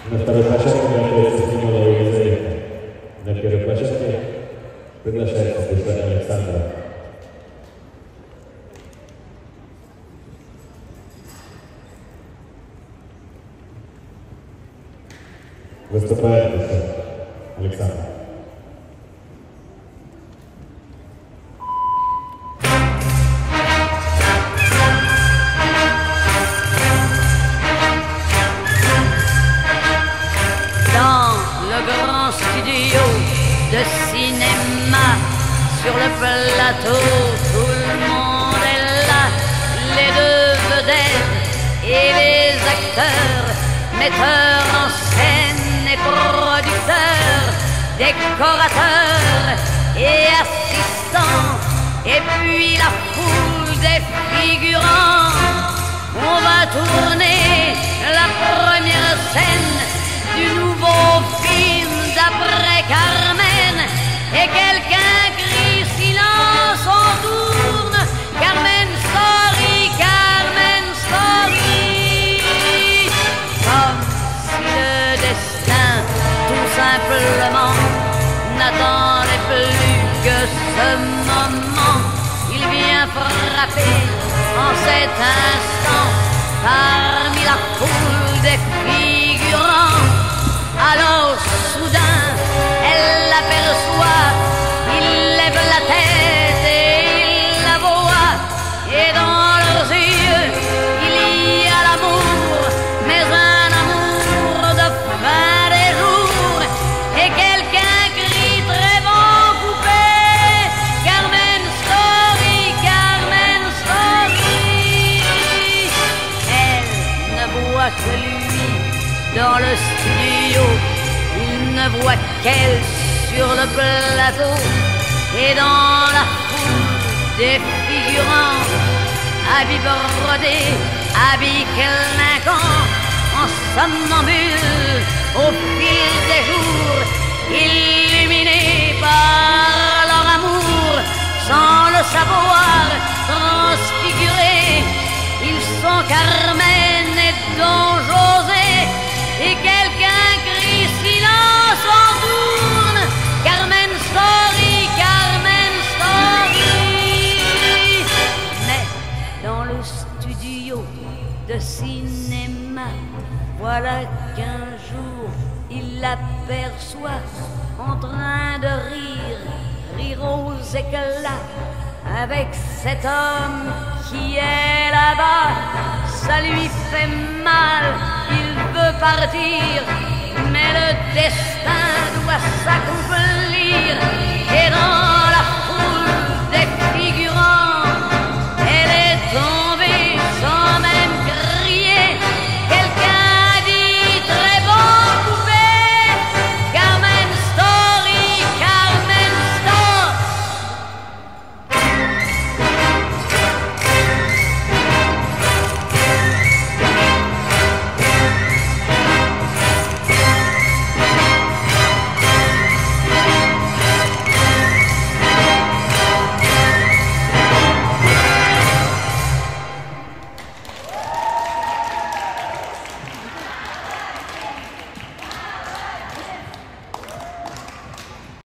На второй площадке находится Смелова Елизавета. На первой площадке приглашается Буше Александра. Выступает Буше Александра. De cinéma, sur le plateau, tout le monde est là, les deux vedettes et les acteurs, metteurs en scène et producteurs, décorateurs et assistants, et puis la foule des figurants. On va tourner la première scène du nouveau film d'après Carmen, et quelqu'un crie silence, on tourne. Carmen Story, Carmen Story. Comme si le destin, tout simplement, n'attendait plus que ce moment. Il vient frapper en cet instant parmi la foule des figurants. Alors soudain, elle l'aperçoit, il lève la tête et il la voit, et dans leurs yeux, il y a l'amour, mais un amour de fin des jours, et quelqu'un crie très bon coupé, Carmen Story, Carmen Story. Elle ne voit que lui dans le studio, il ne voit qu'elle sur le plateau, et dans la foule des figurants, habits brodés, habits clinquants, en somnambule au fil des jours, illuminés par leur amour, sans le savoir, transfigurés, ils sont Carmen et Don José. Et quelqu'un crie silence, on tourne. Carmen Story, Carmen Story. Mais dans le studio de cinéma, voilà qu'un jour il l'aperçoit en train de rire aux éclats avec cet homme qui est là-bas. Ça lui fait mal, il veut partir, mais le destin doit s'accomplir.